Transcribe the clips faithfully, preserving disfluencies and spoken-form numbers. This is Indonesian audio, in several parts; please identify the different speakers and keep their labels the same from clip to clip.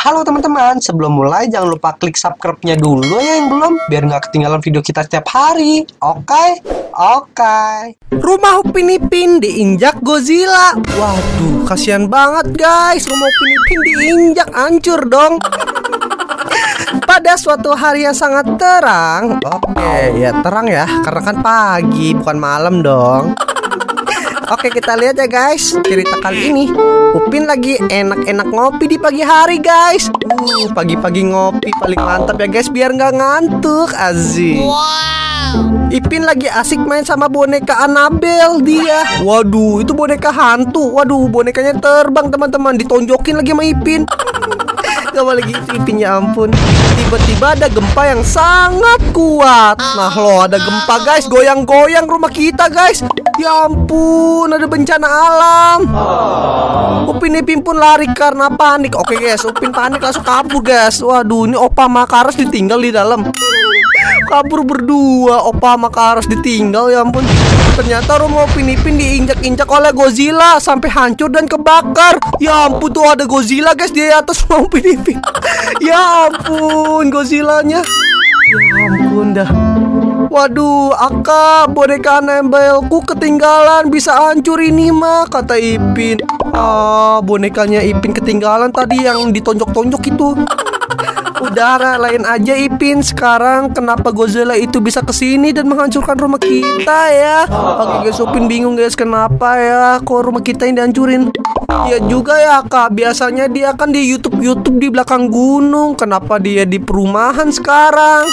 Speaker 1: Halo teman-teman, sebelum mulai jangan lupa klik subscribe-nya dulu ya yang belum, biar nggak ketinggalan video kita setiap hari. Oke? Oke.
Speaker 2: Rumah Upin Ipin diinjak Godzilla. Waduh, kasihan banget guys. Rumah Upin Ipin diinjak, hancur dong. Pada suatu hari yang sangat terang. Oke, ya terang ya, karena kan pagi, bukan malam dong. Oke, kita lihat ya guys. Cerita kali ini Upin lagi enak-enak ngopi di pagi hari guys. Uh, pagi-pagi ngopi paling mantap ya guys, biar nggak ngantuk. Aziz. Wow. Ipin lagi asik main sama boneka Annabelle dia. Waduh, itu boneka hantu. Waduh, bonekanya terbang teman-teman. Ditonjokin lagi sama Ipin. Gak boleh gitu Ipin, ya ampun. Tiba-tiba ada gempa yang sangat kuat. Nah loh, ada gempa guys, goyang-goyang rumah kita guys. Ya ampun, ada bencana alam. Upin Ipin pun lari karena panik. Oke guys, Upin panik langsung kabur guys. Waduh, ini Opa Makaros ditinggal di dalam. Kabur berdua, Opa Makaros ditinggal, ya ampun. Ternyata rumah Upin Ipin diinjak-injak oleh Godzilla sampai hancur dan kebakar. Ya ampun, tuh ada Godzilla guys di atas rumah Upin Ipin. Ya ampun, Godzillanya. Ya ampun dah. Waduh, Aka, boneka Annabelle-ku ketinggalan, bisa hancur ini mah, kata Ipin. Ah, bonekanya Ipin ketinggalan tadi yang ditonjok-tonjok itu. Udara lain aja Ipin. Sekarang kenapa Godzilla itu bisa kesini dan menghancurkan rumah kita ya? Oke guys, Upin bingung guys, kenapa ya kok rumah kita ini dihancurin? Ya juga ya Kak, biasanya dia kan di YouTube YouTube di belakang gunung. Kenapa dia di perumahan sekarang?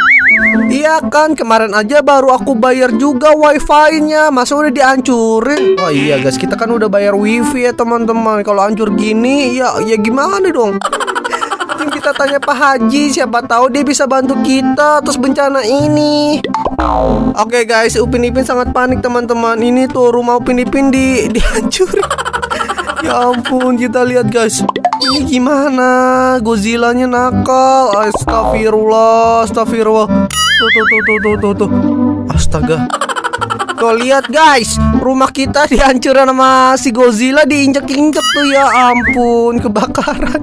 Speaker 2: Iya kan, kemarin aja baru aku bayar juga wifi-nya, masa udah dihancurin? Oh iya guys, kita kan udah bayar wifi ya teman-teman. Kalau hancur gini, ya ya gimana dong? Kita tanya Pak Haji, siapa tahu dia bisa bantu kita atas bencana ini. Oke guys, Upin Ipin sangat panik teman-teman. Ini tuh rumah Upin Ipin di dihancurin. Ya ampun, kita lihat guys. Ini gimana? Godzilla-nya nakal. Astagfirullah, astagfirullah. Tuh tuh tuh tuh tuh tuh tuh. Astaga. Tuh lihat guys, rumah kita dihancurin sama si Godzilla, diinjek-injek tuh, ya ampun, kebakaran.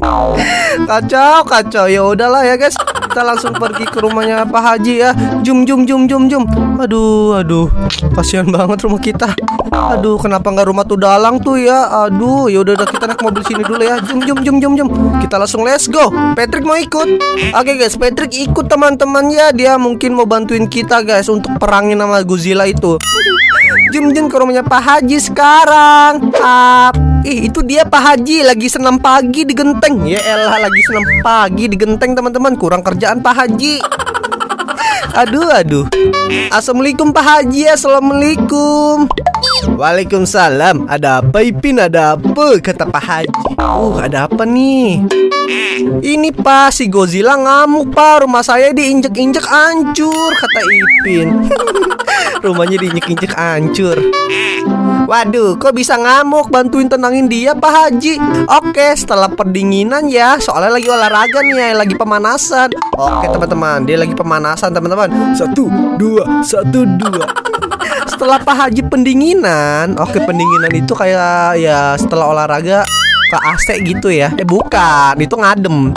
Speaker 2: Kacau, kacau. Ya udahlah ya guys, kita langsung pergi ke rumahnya Pak Haji ya. Jum jum jum jum jum. Aduh, aduh. Kasihan banget rumah kita. Aduh, kenapa nggak rumah tuh dalang tuh ya? Aduh, ya udah kita naik mobil sini dulu ya. Jum jum jum jum jum. Kita langsung let's go. Patrick mau ikut. Oke guys, Patrick ikut teman-teman ya. Dia mungkin mau bantuin kita guys untuk perangin sama Godzilla itu. Jum jum ke rumahnya Pak Haji sekarang. Ah, ih itu dia Pak Haji lagi senam pagi di genteng. Ya elah, lagi senam pagi di genteng teman-teman. Kurang kerjaan Pak Haji. Aduh, aduh. Assalamualaikum Pak Haji. Assalamualaikum. Waalaikumsalam. Ada apa Ipin? Ada apa? Kata Pak Haji. Uh, ada apa nih? Ini Pak, si Godzilla ngamuk Pak. Rumah saya diinjek-injek hancur, kata Ipin. Rumahnya diinjek-injek hancur. Waduh, kok bisa ngamuk? Bantuin tenangin dia Pak Haji. Oke, setelah pendinginan ya. Soalnya lagi olahraga nih ya, lagi pemanasan. Oke teman-teman, dia lagi pemanasan teman-teman. Satu, dua, satu, dua. Setelah Pak Haji pendinginan. Oke, pendinginan itu kayak ya setelah olahraga ke A C gitu ya. Eh bukan, itu ngadem.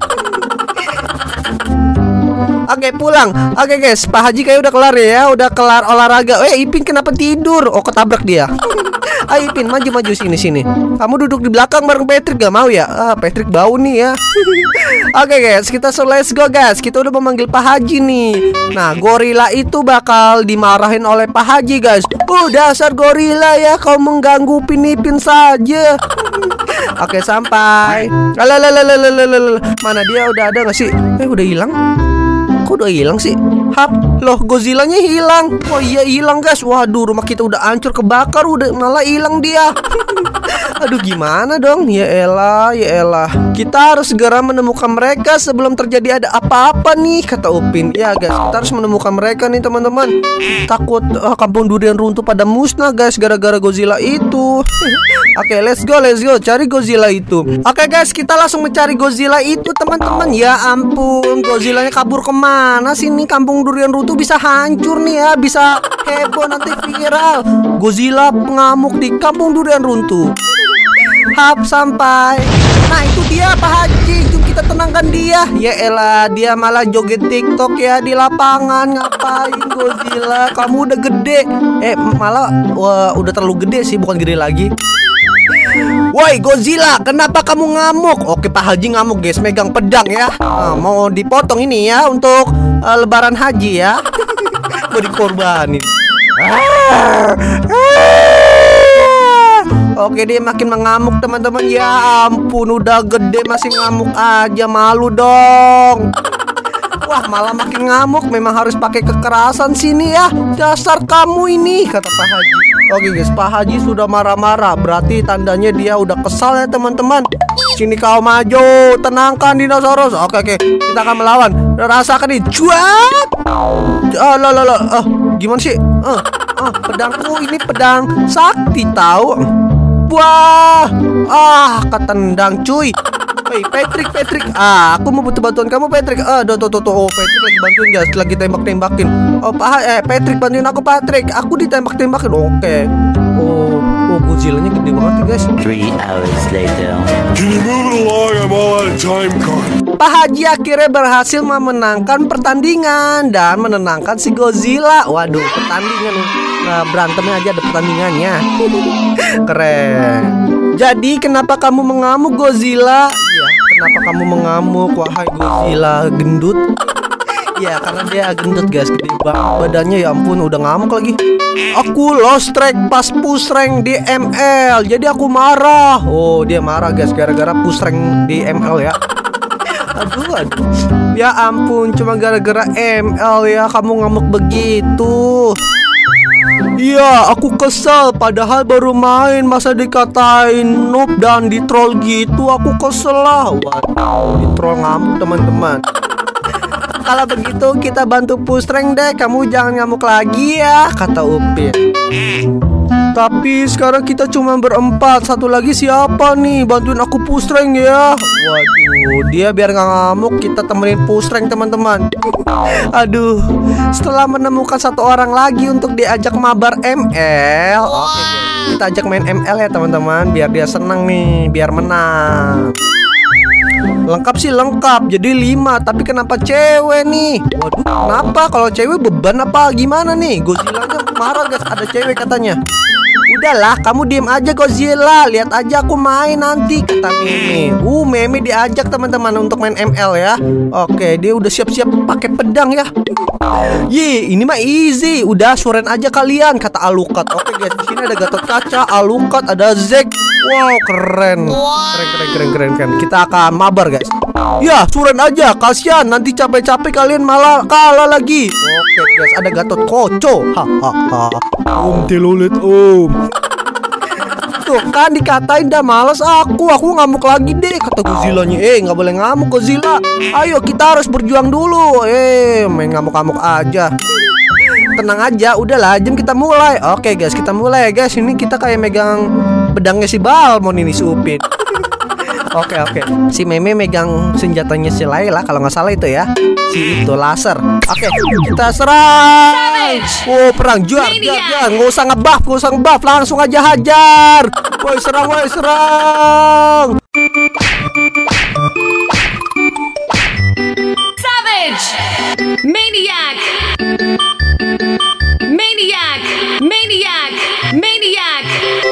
Speaker 2: Oke, pulang. Oke guys, Pak Haji kayak udah kelar ya. Udah kelar olahraga. Eh Ipin kenapa tidur? Oh, ketabrak dia. Ayo Ipin, maju-maju sini-sini. Kamu duduk di belakang bareng Patrick, gak mau ya? Ah, Patrick bau nih ya. Oke guys, kita so let's go guys. Kita udah memanggil Pak Haji nih. Nah, gorila itu bakal dimarahin oleh Pak Haji guys. Oh, dasar gorila ya, kau mengganggu Upin Ipin saja. Oke, sampai. Lalalalalalala. Mana dia? Udah ada gak sih? Eh, udah hilang. Kok udah hilang sih? Hap, loh Godzilla-nya hilang. Oh iya hilang guys. Waduh, rumah kita udah hancur kebakar, udah malah hilang dia. Aduh, gimana dong? Ya elah, ya elah. Kita harus segera menemukan mereka sebelum terjadi ada apa-apa nih, kata Upin. Ya guys, kita harus menemukan mereka nih teman-teman. Takut uh, kampung durian runtuh pada musnah guys gara-gara Godzilla itu. Oke, let's go, let's go. Cari Godzilla itu. Oke guys, kita langsung mencari Godzilla itu teman-teman. Ya ampun, Godzilla-nya kabur kemana sih nih? Kampung durian runtuh bisa hancur nih ya. Bisa heboh nanti viral. Godzilla pengamuk di kampung durian runtuh. Hap, sampai. Nah itu dia Pak Haji. Jom kita ya. Ya elah, dia malah joget TikTok ya di lapangan. Ngapain Godzilla? Kamu udah gede. Eh malah wah, udah terlalu gede sih, bukan gede lagi. Woi Godzilla, kenapa kamu ngamuk? Oke Pak Haji ngamuk guys, megang pedang ya. Nah, mau dipotong ini ya untuk uh, lebaran haji ya. Mau dikorbanin. Oke dia makin mengamuk teman-teman. Ya ampun udah gede masih ngamuk aja, malu dong. Wah malah makin ngamuk. Memang harus pakai kekerasan sini ya. Dasar kamu ini, kata Pak Haji. Oke guys, Pak Haji sudah marah-marah. Berarti tandanya dia udah kesal ya teman-teman. Sini kau maju, tenangkan dinosaurus. Oke oke, kita akan melawan. Rasakan nih, cuat. Ah lah lah lah. Ah, gimana sih? Ah, ah, pedangku ini pedang sakti tahu. Wah, ah, ketendang cuy. Hei Patrick, Patrick, ah, aku mau butuh bantuan kamu Patrick. Ah, tuh tuh tuh, tuh. Oh Patrick lagi bantuin guys, lagi tembak-tembakin. Oh Pak, eh Patrick bantuin aku Patrick. Aku ditembak-tembakin. Oke. Oh, oh Godzilla-nya gede banget ya guys.
Speaker 3: Three hours later.
Speaker 4: Can you move it along? I'm all out of time card.
Speaker 2: Pak Haji akhirnya berhasil memenangkan pertandingan dan menenangkan si Godzilla. Waduh, pertandingan nah, berantemnya aja ada pertandingannya. Keren. Jadi kenapa kamu mengamuk Godzilla? Iya, kenapa kamu mengamuk wahai Godzilla gendut? Ya karena dia gendut guys, gede banget badannya, ya ampun udah ngamuk lagi. Aku lost track pas push rank di M L, jadi aku marah. Oh dia marah guys gara-gara push rank di M L ya. Aduh, aduh. Ya ampun, cuma gara-gara M L ya kamu ngamuk begitu. Iya, aku kesel. Padahal baru main, masa dikatain noob dan di-troll gitu. Aku kesel lah. Waduh, di-troll ngamuk teman-teman. Kalau begitu kita bantu push rank deh. Kamu jangan ngamuk lagi ya, kata Upin. Tapi sekarang kita cuma berempat. Satu lagi siapa nih? Bantuin aku push rank ya. Waduh, dia biar nggak ngamuk kita temenin push rank teman-teman. Aduh, setelah menemukan satu orang lagi untuk diajak mabar M L. Oke, kita ajak main M L ya teman-teman. Biar dia senang nih, biar menang. Lengkap sih lengkap, jadi lima. Tapi kenapa cewek nih? Waduh, kenapa? Kalau cewek beban apa gimana nih? Godzilla-nya marah guys, ada cewek katanya. Udahlah, kamu diem aja Godzilla. Lihat aja aku main nanti, kata Meme. Uh, Meme diajak teman-teman untuk main M L ya. Oke, dia udah siap-siap pakai pedang ya. Ye, ini mah easy. Udah suren aja kalian, kata Alucard. Oke guys, di sini ada Gatot Kaca, Alucard, ada Zack. Wow, keren. Keren, keren, keren, keren, keren. Kita akan mabar guys. Ya, suren aja. Kasihan nanti capek-capek kalian malah kalah lagi. Oke guys, ada Gatot Koco. Hahaha. Om telolet om. Tuh kan dikatain dah males aku. Aku ngamuk lagi deh, kata Godzilla-nya. Eh, nggak boleh ngamuk Godzilla. Ayo kita harus berjuang dulu. Eh, main ngamuk-ngamuk aja. Tenang aja, udahlah, jam kita mulai. Oke guys, kita mulai guys. Ini kita kayak megang pedangnya si Balmon ini si Upin. Oke oke, si Meme megang senjatanya si Layla kalau nggak salah itu ya. Si itu laser. Oke, kita serang. Oh perang, juar, juar, juar. Nggak usah ngebuff, nggak usah ngebuff, langsung aja hajar. Woi serang, woi serang.
Speaker 5: Savage, maniac. Maniac, maniac, maniac.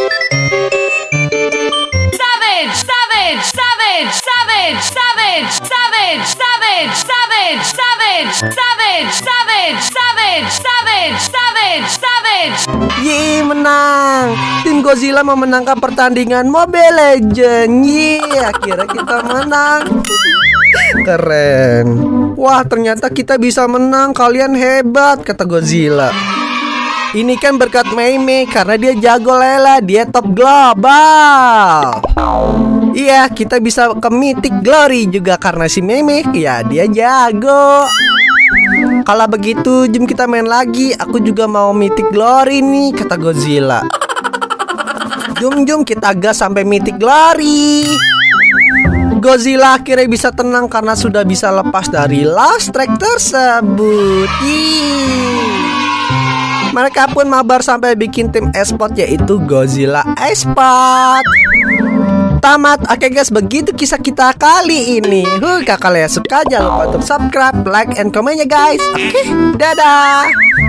Speaker 5: Savage, savage, savage, savage, savage, savage, savage, savage, savage, savage, savage, savage, savage, savage, savage.
Speaker 2: Yeay, menang. Tim Godzilla memenangkan pertandingan Mobile Legends. Yeay, akhirnya kita menang. Keren. Wah, ternyata kita bisa menang. Kalian hebat, kata Godzilla. Ini kan berkat Meme karena dia jago Lela, dia top global. Iya, kita bisa ke Mythic Glory juga karena si Meme, ya dia jago. Kalau begitu, jom kita main lagi. Aku juga mau Mythic Glory nih, kata Godzilla. Jom jom kita gas sampai Mythic Glory. Godzilla akhirnya bisa tenang karena sudah bisa lepas dari last track tersebut. Yeay. Mereka pun mabar sampai bikin tim e-sport yaitu Godzilla e-sport. tamat. Oke guys, begitu kisah kita kali ini. Huh, kakak Lea suka, jangan lupa untuk subscribe, like, and komen ya guys. Oke, dadah.